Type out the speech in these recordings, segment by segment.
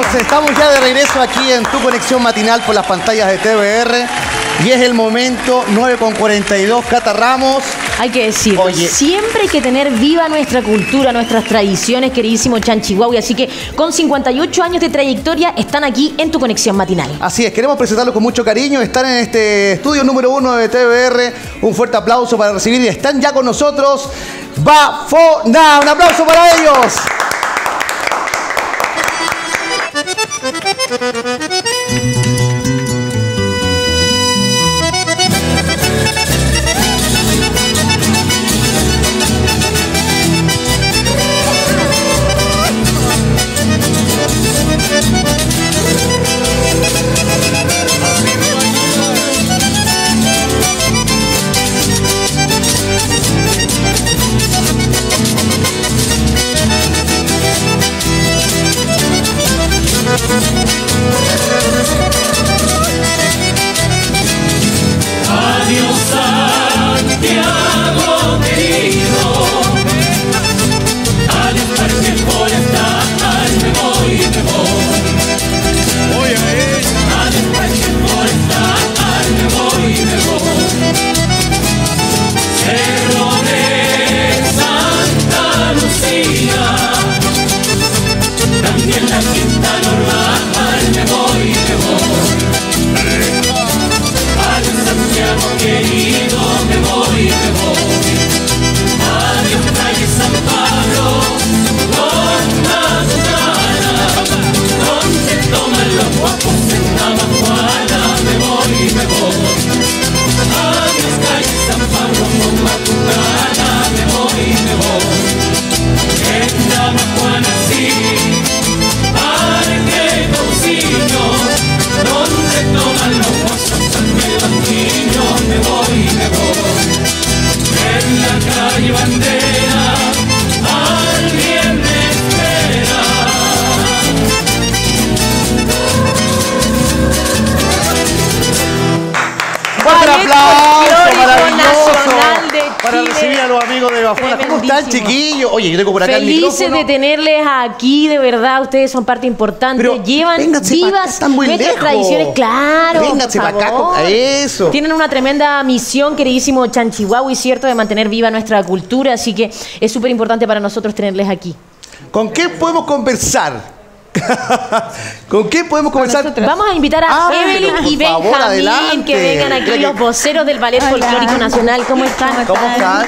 estamos ya de regreso aquí en Tu Conexión Matinal por las pantallas de TVR. Y es el momento, 9:42, Cata Ramos. Hay que decirlo, siempre hay que tener viva nuestra cultura, nuestras tradiciones, queridísimo Chanchihuahua. Así que con 58 años de trayectoria están aquí en Tu Conexión Matinal. Así es, queremos presentarlos con mucho cariño. Están en este estudio número 1 de TVR. Un fuerte aplauso para recibir y están ya con nosotros Bafona. Un aplauso para ellos. Adiós Santiago querido, adiós Parque Forestal, me voy, me voy. Adiós Parque Forestal, me voy, me voy. Cerro de Santa Lucía, también la Quinta Normal, me voy, me voy. Adiós Santiago querido, me voy, me voy. Adiós calle San Pablo, Ronda Tutana, donde toman los guapos en Navajuana, me voy, me voy. Adiós calle San Pablo, Ronda Tutana, me voy, me voy. En Navajuana sí, Parque Cousiño, donde toman los guapos también los niños, me voy, me voy. En la calle Bandera, alguien me espera. Otro aplauso maravilloso Nacional de para Chile. recibir a los amigos de Bafona. ¿Cómo están, Tremendísimo. chiquillos? Oye, yo tengo por acá el Felices micrófono. de tenerles aquí, de verdad, ustedes son parte importante. Pero llevan vénganse pa' acá, vivas están muy nuestras lejos. tradiciones, claro. Vénganse por pa' acá, favor. eso. Tienen una tremenda misión, queridísimo Chanchihuahua, y cierto, de mantener viva nuestra cultura, así que es súper importante para nosotros tenerles aquí. ¿Con qué podemos conversar? ¿Con qué podemos conversar? Vamos a invitar a Evelyn y por favor, Benjamín adelante. que vengan aquí, Mira los voceros del Ballet Folclórico Nacional. ¿Cómo están? ¿Cómo están?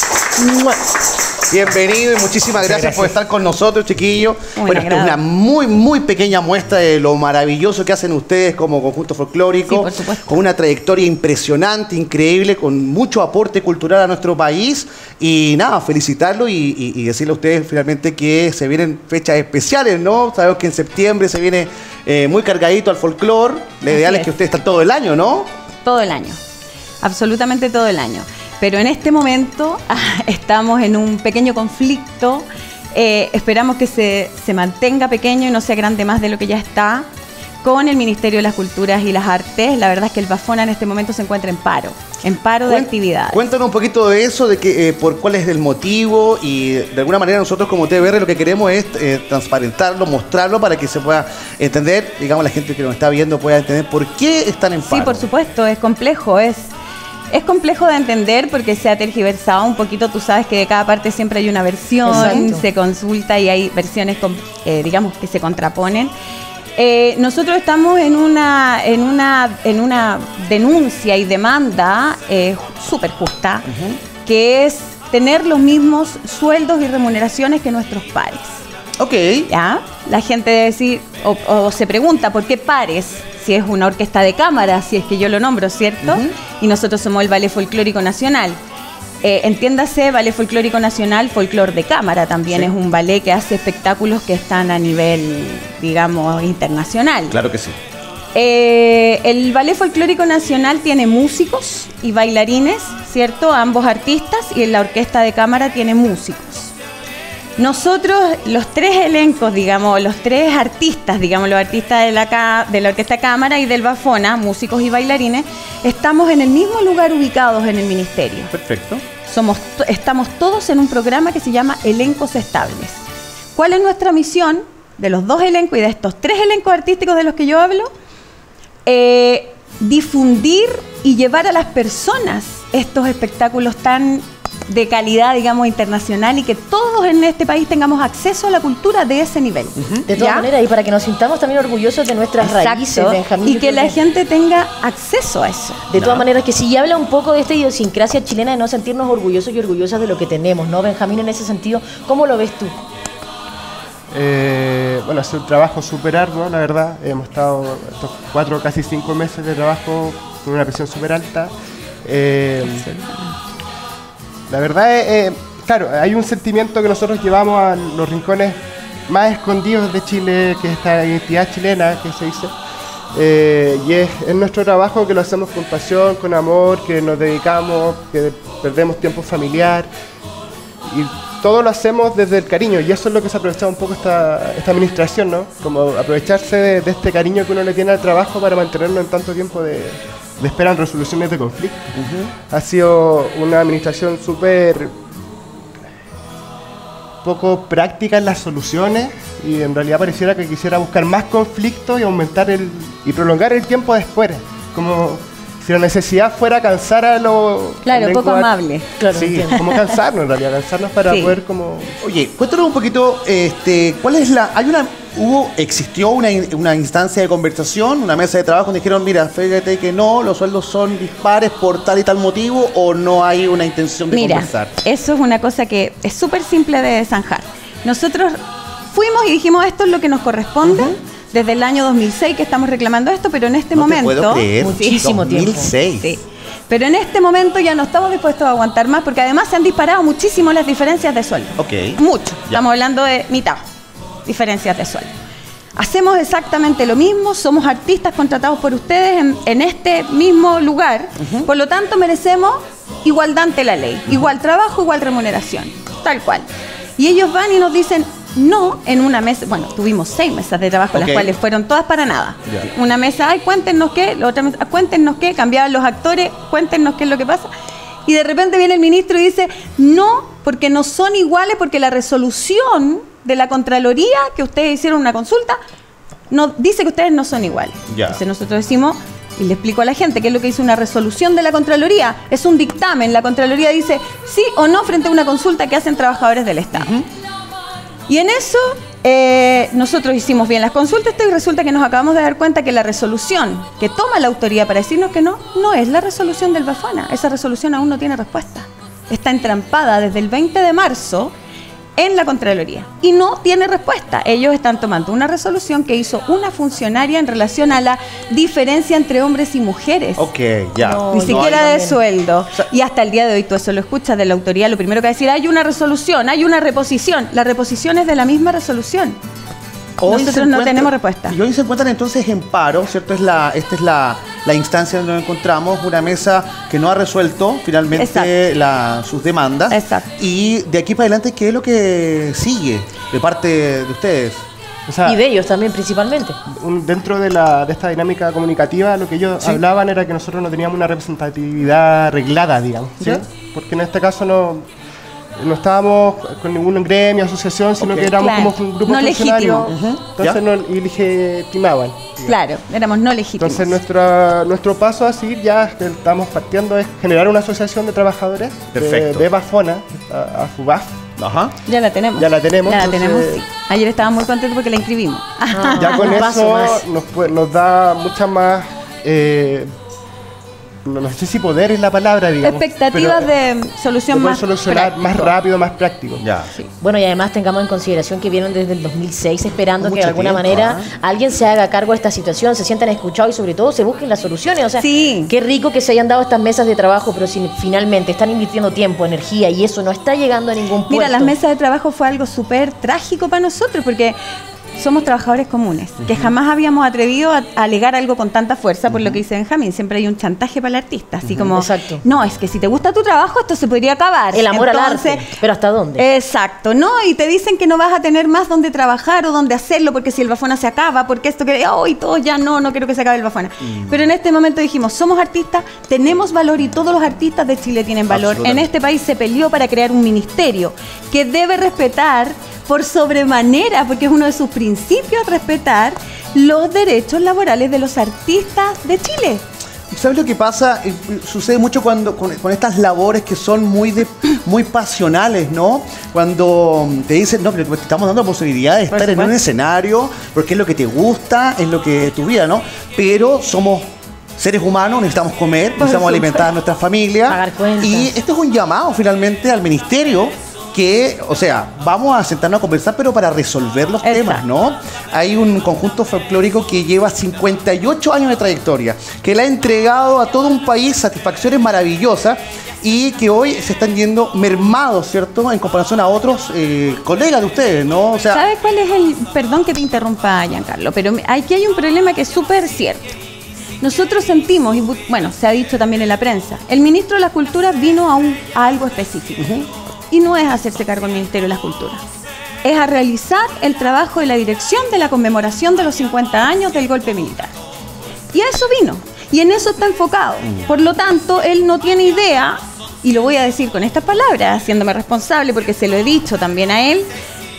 Bienvenido y muchísimas gracias por estar con nosotros, chiquillos. Bueno, esta es una muy pequeña muestra de lo maravilloso que hacen ustedes como conjunto folclórico. Sí, por supuesto. Con una trayectoria impresionante, increíble, con mucho aporte cultural a nuestro país. Y nada, felicitarlo y decirle a ustedes finalmente que se vienen fechas especiales, ¿no? Sabemos que en septiembre se viene muy cargadito al folclore. Lo ideal es que ustedes están todo el año, ¿no? Todo el año, absolutamente todo el año. Pero en este momento estamos en un pequeño conflicto. Esperamos que se mantenga pequeño y no sea grande más de lo que ya está con el Ministerio de las Culturas y las Artes. La verdad es que el Bafona en este momento se encuentra en paro de actividades. Cuéntanos un poquito de eso, de que, por cuál es el motivo y de alguna manera nosotros como TVR lo que queremos es transparentarlo, mostrarlo para que se pueda entender, digamos la gente que nos está viendo pueda entender por qué están en paro. Sí, por supuesto, es complejo, es complejo de entender porque se ha tergiversado un poquito. Tú sabes que de cada parte siempre hay una versión, exacto, se consulta y hay versiones, digamos, que se contraponen. Nosotros estamos en una denuncia y demanda súper justa, que es tener los mismos sueldos y remuneraciones que nuestros pares. Ok. ¿Ya? La gente debe decir, o se pregunta, ¿por qué pares? Si es una orquesta de cámara, si es que yo lo nombro, ¿cierto? Y nosotros somos el Ballet Folclórico Nacional. Entiéndase, Ballet Folclórico Nacional, folclor de cámara también, es un ballet que hace espectáculos que están a nivel, digamos, internacional. Claro que sí. El Ballet Folclórico Nacional tiene músicos y bailarines, ¿cierto? Ambos artistas, y en la orquesta de cámara tiene músicos. Nosotros, los tres elencos, digamos, los tres artistas, digamos, los artistas de la orquesta de cámara y del Bafona, músicos y bailarines, estamos en el mismo lugar ubicados en el ministerio. Perfecto. Estamos todos en un programa que se llama Elencos Estables. ¿Cuál es nuestra misión? de los dos elencos y de estos 3 elencos artísticos de los que yo hablo, difundir y llevar a las personas estos espectáculos tan de calidad, digamos, internacional, y que todos en este país tengamos acceso a la cultura de ese nivel. De todas maneras, y para que nos sintamos también orgullosos de nuestras raíces, Benjamín. Y que la gente tenga acceso a eso. De todas maneras, que si habla un poco de esta idiosincrasia chilena de no sentirnos orgullosos y orgullosas de lo que tenemos, ¿no, Benjamín? En ese sentido, ¿cómo lo ves tú? Bueno, ha sido un trabajo súper arduo, la verdad. Hemos estado estos 4, casi 5 meses de trabajo con una presión súper alta. La verdad, claro, hay un sentimiento que nosotros llevamos a los rincones más escondidos de Chile, que es esta identidad chilena que se dice. Y es nuestro trabajo, que lo hacemos con pasión, con amor, que nos dedicamos, que perdemos tiempo familiar. Y todo lo hacemos desde el cariño, y eso es lo que se ha aprovechado un poco esta administración, ¿no? Como aprovecharse de este cariño que uno le tiene al trabajo para mantenerlo en tanto tiempo de espera en resoluciones de conflicto. Ha sido una administración súper poco práctica en las soluciones, y en realidad pareciera que quisiera buscar más conflictos y aumentar y prolongar el tiempo de espera, como si la necesidad fuera cansar a los... Claro, poco amable. Claro, sí, entiendo. como cansarnos en realidad, cansarnos para poder como... Oye, cuéntanos un poquito, ¿cuál es existió una instancia de conversación, una mesa de trabajo donde dijeron, mira, fíjate que no, los sueldos son dispares por tal y tal motivo, o no hay una intención de conversar? Eso es una cosa que es súper simple de zanjar. Nosotros fuimos y dijimos, esto es lo que nos corresponde. Desde el año 2006 que estamos reclamando esto, pero en este momento... No te puedo creer. Muchísimo 2006. Sí. Pero en este momento ya no estamos dispuestos a aguantar más, porque además se han disparado muchísimo las diferencias de sueldo. Ok. Mucho. Ya. Estamos hablando de mitad diferencias de sueldo. Hacemos exactamente lo mismo, somos artistas contratados por ustedes en este mismo lugar, por lo tanto merecemos igualdad ante la ley, igual trabajo, igual remuneración, tal cual. Y ellos van y nos dicen... No, en una mesa, bueno, tuvimos 6 mesas de trabajo, las cuales fueron todas para nada. Ya. Una mesa, ay, cuéntenos qué, la otra mesa, cuéntenos qué, cambiaban los actores, cuéntenos qué es lo que pasa. Y de repente viene el ministro y dice, no, porque no son iguales, porque la resolución de la Contraloría, que ustedes hicieron una consulta, no, dice que ustedes no son iguales. Ya. Entonces nosotros decimos, y le explico a la gente qué es lo que dice una resolución de la Contraloría, es un dictamen, la Contraloría dice sí o no frente a una consulta que hacen trabajadores del Estado. Y en eso nosotros hicimos bien las consultas y resulta que nos acabamos de dar cuenta que la resolución que toma la autoría para decirnos que no es la resolución del Bafana. Esa resolución aún no tiene respuesta. Está entrampada desde el 20 de marzo en la Contraloría y no tiene respuesta. Ellos están tomando una resolución que hizo una funcionaria en relación a la diferencia entre hombres y mujeres. Ok, ya. No, Ni siquiera de también. sueldo. sea, Y hasta el día de hoy tú eso lo escuchas de la autoría, lo primero que va a decir, hay una resolución, hay una reposición. La reposición es de la misma resolución. Nosotros no tenemos respuesta. Y hoy se encuentran entonces en paro, ¿cierto? Esta es la instancia donde nos encontramos, una mesa que no ha resuelto finalmente sus demandas. Exacto. Y de aquí para adelante, ¿qué es lo que sigue de parte de ustedes? O sea, Y de ellos también, principalmente. dentro de esta dinámica comunicativa, lo que ellos hablaban era que nosotros no teníamos una representatividad arreglada, digamos, ¿sí? ¿Ya? Porque en este caso no estábamos con ningún gremio, asociación, sino que éramos Claro. como un grupo No funcionario, legítimo. entonces ¿Ya? nos legitimaban. digamos. Claro, éramos no legítimos. Entonces nuestro paso a seguir, ya que estamos partiendo, es generar una asociación de trabajadores Perfecto. de Bafona, a FUBAF. Ajá. Ya la tenemos. Ya la tenemos, Ya la entonces- tenemos, sí. Ayer estábamos muy contentos porque la inscribimos. Ya con un paso eso más. nos da mucha más, no sé si poder es la palabra, digamos. Expectativas pero, de solución de poder más solucionar más práctico. rápido, más práctico. Ya. Bueno, y además tengamos en consideración que vienen desde el 2006 esperando que de Mucho alguna tiempo, manera alguien se haga cargo de esta situación, se sientan escuchados y sobre todo se busquen las soluciones. O sea, Sí. qué rico que se hayan dado estas mesas de trabajo, pero si finalmente están invirtiendo tiempo, energía y eso no está llegando a ningún punto. Mira, las mesas de trabajo fue algo súper trágico para nosotros porque somos trabajadores comunes, que jamás habíamos atrevido a alegar algo con tanta fuerza, por lo que dice Benjamín, siempre hay un chantaje para el artista, así como, Exacto. no, es que si te gusta tu trabajo esto se podría acabar. El amor Entonces, al arte, pero ¿hasta dónde? Exacto, ¿no? Y te dicen que no vas a tener más donde trabajar o donde hacerlo porque si el Bafona se acaba, porque esto que, y todos ya no quiero que se acabe el Bafona. Pero en este momento dijimos, somos artistas, tenemos valor y todos los artistas de Chile tienen valor. En Absolutamente. este país se peleó para crear un ministerio que debe respetar por sobremanera, porque es uno de sus principios respetar los derechos laborales de los artistas de Chile. ¿Sabes lo que pasa? Sucede mucho cuando con estas labores que son muy pasionales, ¿no? Cuando te dicen, no, pero te estamos dando la posibilidad de estar en un escenario porque es lo que te gusta, es lo que es tu vida, ¿no? Pero somos seres humanos, necesitamos comer, necesitamos alimentar a nuestra familia. Pagar cuentas. Y esto es un llamado finalmente al ministerio que, o sea, vamos a sentarnos a conversar, pero para resolver los temas, ¿no? Hay un conjunto folclórico que lleva 58 años de trayectoria, que le ha entregado a todo un país satisfacciones maravillosas y que hoy se están yendo mermados, ¿cierto? En comparación a otros colegas de ustedes, ¿no? O sea, ¿sabes cuál es el...? Perdón que te interrumpa, Giancarlo, pero aquí hay un problema que es súper cierto. Nosotros sentimos, y bueno, se ha dicho también en la prensa, el ministro de la Cultura vino a algo específico. Y no es hacerse cargo del Ministerio de la Cultura. Es a realizar el trabajo de la dirección de la conmemoración de los 50 años del golpe militar. Y a eso vino. Y en eso está enfocado. Por lo tanto, él no tiene idea, y lo voy a decir con estas palabras, haciéndome responsable, porque se lo he dicho también a él,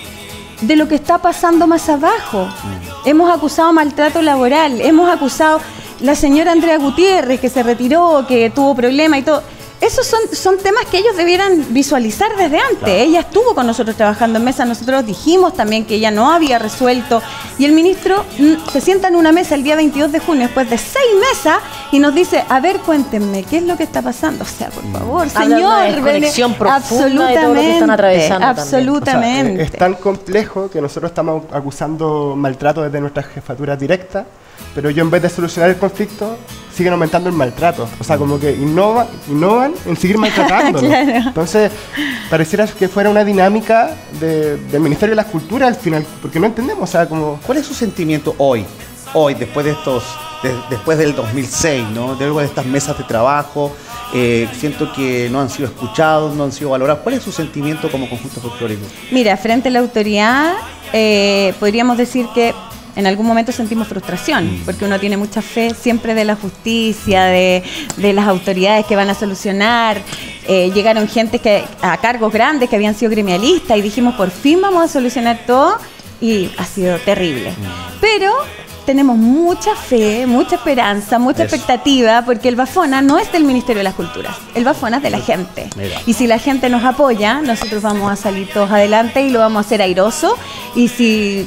de lo que está pasando más abajo. Hemos acusado maltrato laboral, hemos acusado la señora Andrea Gutiérrez, que se retiró, que tuvo problemas y todo. Esos son temas que ellos debieran visualizar desde antes. Claro. Ella estuvo con nosotros trabajando en mesa, nosotros dijimos también que ella no había resuelto. Y el ministro se sienta en una mesa el día 22 de junio, después de 6 mesas, y nos dice, a ver, cuéntenme, ¿qué es lo que está pasando? O sea, por favor, señor. Conexión profunda de todo lo que están atravesando. Absolutamente. O sea, es tan complejo que nosotros estamos acusando maltrato desde nuestra jefatura directa, pero yo en vez de solucionar el conflicto, siguen aumentando el maltrato. O sea, como que innovan en seguir maltratándolo. Claro. Entonces, pareciera que fuera una dinámica del Ministerio de las Culturas al final, porque no entendemos, o sea, como... ¿Cuál es su sentimiento hoy, después de después del 2006, ¿no? De luego de estas mesas de trabajo, siento que no han sido escuchados, no han sido valorados. ¿Cuál es su sentimiento como conjunto folclórico? Mira, frente a la autoridad, podríamos decir que en algún momento sentimos frustración, porque uno tiene mucha fe siempre de la justicia, de las autoridades que van a solucionar. Llegaron gente a cargos grandes que habían sido gremialistas y dijimos, por fin vamos a solucionar todo, y ha sido terrible. Pero tenemos mucha fe, mucha esperanza, mucha expectativa, porque el Bafona no es del Ministerio de las Culturas, el Bafona es de la gente. Mira. Y si la gente nos apoya, nosotros vamos a salir todos adelante y lo vamos a hacer airoso. Y si,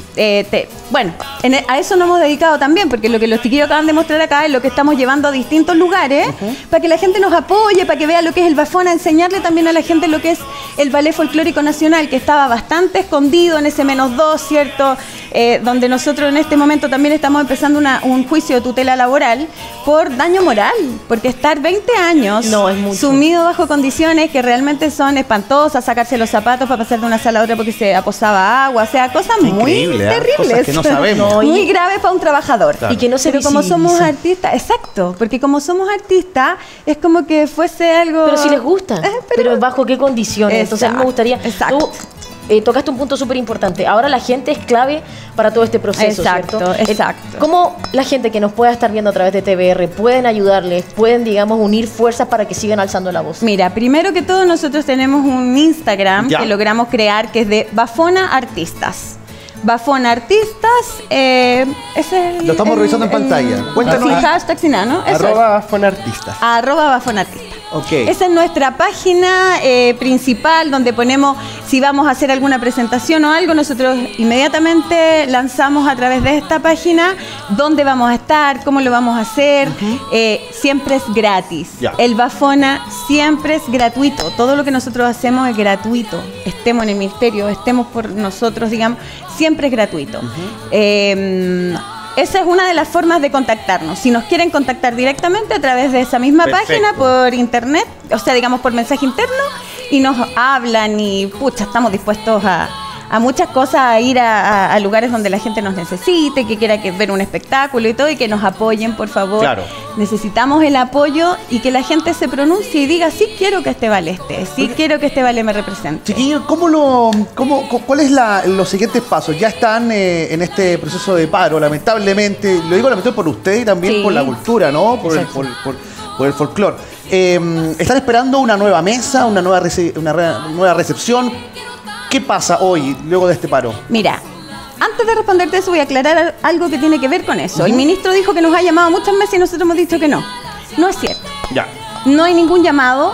a eso nos hemos dedicado también, porque lo que los chiquillos acaban de mostrar acá es lo que estamos llevando a distintos lugares, para que la gente nos apoye, para que vea lo que es el Bafona, enseñarle también a la gente lo que es el Ballet Folclórico Nacional, que estaba bastante escondido en ese -2, ¿cierto? Donde nosotros en este momento también estamos empezando un juicio de tutela laboral por daño moral, porque estar 20 años sumido bajo condiciones que realmente son espantosas, sacarse los zapatos para pasar de una sala a otra porque se aposaba agua, o sea, cosas muy terribles, cosas que no sabemos. Muy graves para un trabajador. Claro. Y que no se Pero como somos artistas, exacto, porque como somos artistas, es como que fuese algo... Pero si les gusta, pero ¿bajo qué condiciones? Entonces a mí me gustaría... Exacto. Tocaste un punto súper importante. Ahora la gente es clave para todo este proceso, exacto, ¿cierto? Exacto. ¿Cómo la gente que nos pueda estar viendo a través de TVR pueden ayudarles, pueden, digamos, unir fuerzas para que sigan alzando la voz? Mira, primero que todo nosotros tenemos un Instagram que logramos crear, que es de Bafona Artistas. Bafona Artistas, lo estamos revisando en pantalla. Cuéntanos. Sin hashtag, sin nada, ¿no? @Bafonartistas. @Bafonartistas. Okay. Esa es nuestra página principal, donde ponemos, si vamos a hacer alguna presentación o algo, nosotros inmediatamente lanzamos a través de esta página dónde vamos a estar, cómo lo vamos a hacer. Siempre es gratis. El Bafona siempre es gratuito. Todo lo que nosotros hacemos es gratuito. Estemos en el ministerio, estemos por nosotros, digamos, siempre es gratuito. Esa es una de las formas de contactarnos. Si nos quieren contactar directamente a través de esa misma página, por internet, o sea, digamos por mensaje interno, y nos hablan y, estamos dispuestos a muchas cosas, a ir a lugares donde la gente nos necesite, que quiera ver un espectáculo y todo, y que nos apoyen, por favor. Claro. Necesitamos el apoyo y que la gente se pronuncie y diga, sí quiero que este ballet esté, sí quiero que este ballet me represente. Chiquillos, ¿cuáles los siguientes pasos? Ya están en este proceso de paro, lamentablemente, lo digo lamentablemente por usted y también por la cultura, ¿no? Por el folclore. ¿Están esperando una nueva mesa, una nueva recepción? ¿Qué pasa hoy, luego de este paro? Mira, antes de responderte eso voy a aclarar algo que tiene que ver con eso. El ministro dijo que nos ha llamado muchas veces y nosotros hemos dicho que no. No es cierto. Ya. No hay ningún llamado.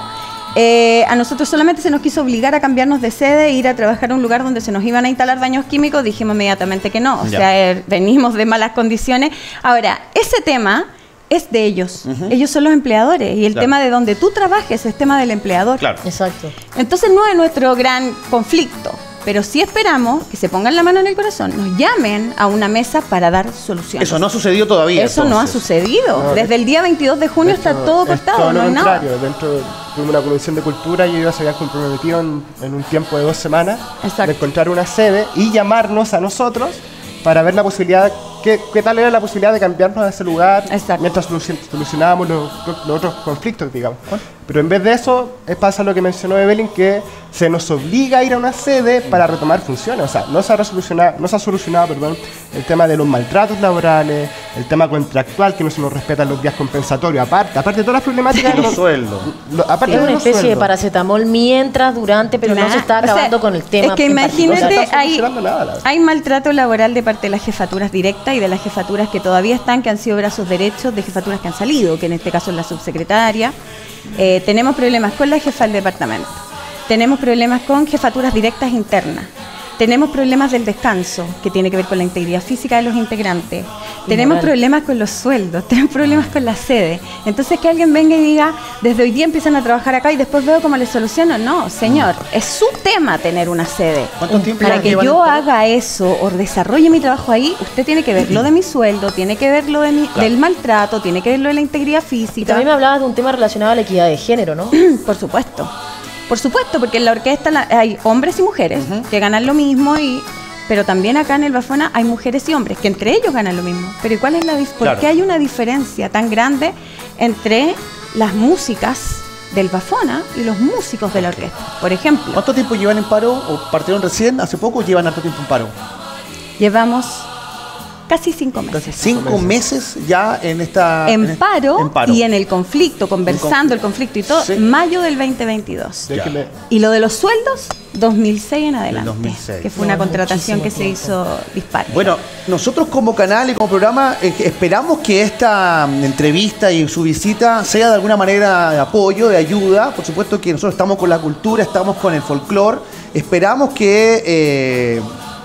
A nosotros solamente se nos quiso obligar a cambiarnos de sede e ir a trabajar a un lugar donde se nos iban a instalar baños químicos. Dijimos inmediatamente que no. O sea, venimos de malas condiciones. Ahora, ese tema es de ellos. Ellos son los empleadores. Y el tema de donde tú trabajes es tema del empleador. Claro. Exacto. Entonces no es nuestro gran conflicto. Pero sí esperamos que se pongan la mano en el corazón, nos llamen a una mesa para dar soluciones. Eso no ha sucedido todavía. Eso no ha sucedido. No, Desde el día 22 de junio está todo cortado, todo no lo hay nada. contrario. Dentro de una comisión de cultura y ellos se habían comprometido en un tiempo de 2 semanas Exacto. de encontrar una sede y llamarnos a nosotros para ver la posibilidad, qué tal era la posibilidad de cambiarnos a ese lugar. Exacto. Mientras solucionábamos los otros conflictos, digamos. Pero en vez de eso, pasa lo que mencionó Evelyn, que se nos obliga a ir a una sede para retomar funciones. O sea, no se ha solucionado el tema de los maltratos laborales, el tema contractual, que no se nos respetan los días compensatorios. Aparte de todas las problemáticas Los sueldos. Aparte Es de una los especie de sueldos. paracetamol mientras, durante, pero no se está O sea, acabando con el tema. Es que en imagínate, particular. No está solucionando nada, la verdad. hay maltrato laboral de parte de las jefaturas directas y de las jefaturas que todavía están, que han sido brazos derechos de jefaturas que han salido, que en este caso es la subsecretaria. Tenemos problemas con la jefa del departamento. Tenemos problemas con jefaturas directas internas. Tenemos problemas del descanso, que tiene que ver con la integridad física de los integrantes. Tenemos moral. problemas con los sueldos, tenemos problemas con la sede. Entonces que alguien venga y diga, desde hoy día empiezan a trabajar acá y después veo cómo les soluciono. No, señor, es su tema tener una sede. ¿Cuánto tiempo Para que llevan yo en paro? haga eso o desarrolle mi trabajo ahí, usted tiene que ver lo de mi sueldo, tiene que ver lo de del maltrato, tiene que ver lo de la integridad Y física. también me hablabas de un tema relacionado a la equidad de género, ¿no? Por supuesto. Por supuesto, porque en la orquesta hay hombres y mujeres que ganan lo mismo, pero también acá en el Bafona hay mujeres y hombres que entre ellos ganan lo mismo. Pero ¿y cuál es la ¿por Claro. qué hay una diferencia tan grande entre las músicas del Bafona y los músicos de la orquesta? Por ejemplo, ¿Cuánto tiempo llevan en paro? ¿O partieron recién, hace poco, o llevan harto tiempo en paro? llevamos casi 5 meses. 5 meses ya en esta... En paro, en paro. y en el conflicto, conversando el conflicto y todo, Sí. mayo del 2022. Déjeme- Y lo de los sueldos, 2006 en adelante, 2006. que fue una contratación que se hizo dispar. Bueno, nosotros como canal y como programa esperamos que esta entrevista y su visita sea de alguna manera de apoyo, de ayuda. Por supuesto que nosotros estamos con la cultura, estamos con el folclore. Esperamos que,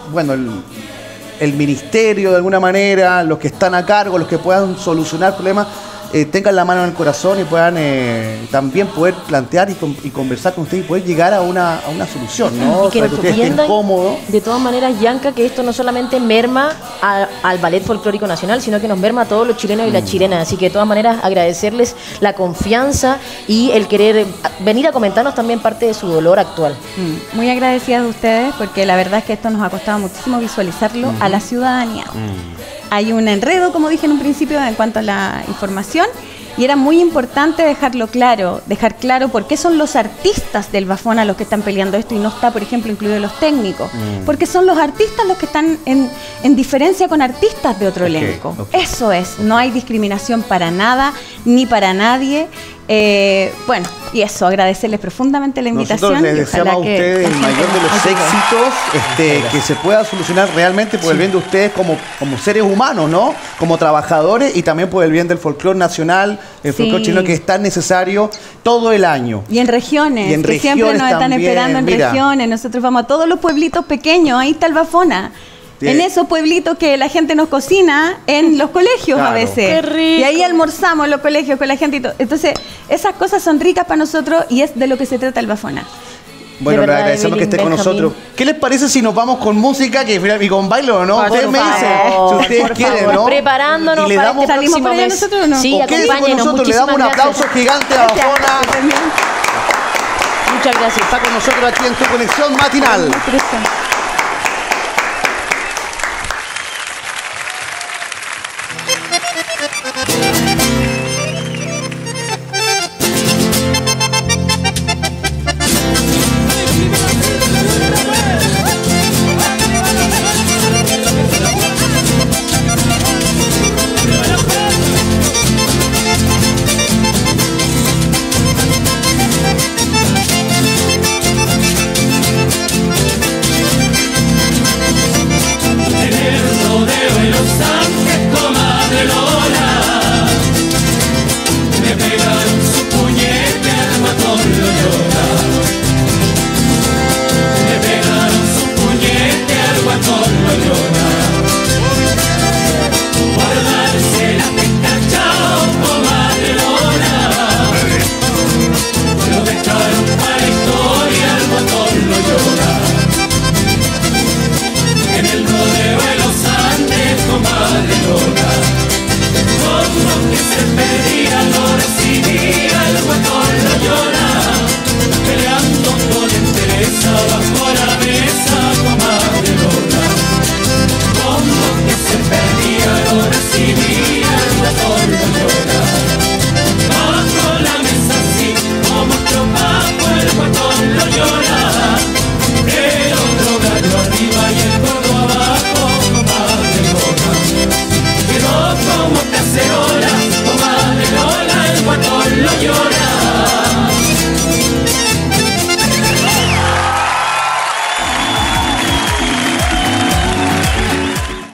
el ministerio de alguna manera, los que están a cargo, los que puedan solucionar problemas, tengan la mano en el corazón y puedan también poder plantear y conversar con ustedes y poder llegar a una solución, ¿no? Y que Para nos ustedes estén entiendan, cómodos. de todas maneras, Yanka, que esto no solamente merma al Ballet Folclórico Nacional, sino que nos merma a todos los chilenos y las chilenas. Así que de todas maneras agradecerles la confianza y el querer venir a comentarnos también parte de su dolor actual. Muy agradecidas de ustedes, porque la verdad es que esto nos ha costado muchísimo visualizarlo a la ciudadanía. Hay un enredo, como dije en un principio, en cuanto a la información, y era muy importante dejar claro por qué son los artistas del Bafona los que están peleando esto y no está, por ejemplo, incluidos los técnicos. Porque son los artistas los que están en diferencia con artistas de otro elenco. ok. Eso es, no hay discriminación para nada, ni para nadie. Y eso, agradecerles profundamente la invitación. Nosotros les y deseamos a ojalá que ustedes el la mayor gente de los ayude. éxitos, que se pueda solucionar realmente por el bien de ustedes como seres humanos, ¿no? Como trabajadores y también por el bien del folclore nacional, el folclore chileno que es tan necesario todo el año. Y en regiones, Y en que siempre regiones nos están también, esperando en mira. regiones. Nosotros vamos a todos los pueblitos pequeños, ahí está el Bafona. Sí. En esos pueblitos que la gente nos cocina en los colegios a Claro. veces. ¡Qué rico! Y ahí almorzamos en los colegios con la gente y todo. Entonces, esas cosas son ricas para nosotros y es de lo que se trata el Bafona. Bueno, De le verdad, agradecemos que Evelyn, esté con Benjamín. nosotros. ¿Qué les parece si nos vamos con música y con baile o no? Por Ustedes me dicen, favor, si ustedes por quieren, favor, ¿no? preparándonos y le para damos, este ¿Salimos próximo por allá mes. nosotros o no? Sí, ¿o qué dice con acompáñenos. nosotros? Le damos un Muchísimas aplauso gracias. gigante a Bafona. Muchas gracias. Está con nosotros aquí en tu conexión matinal. los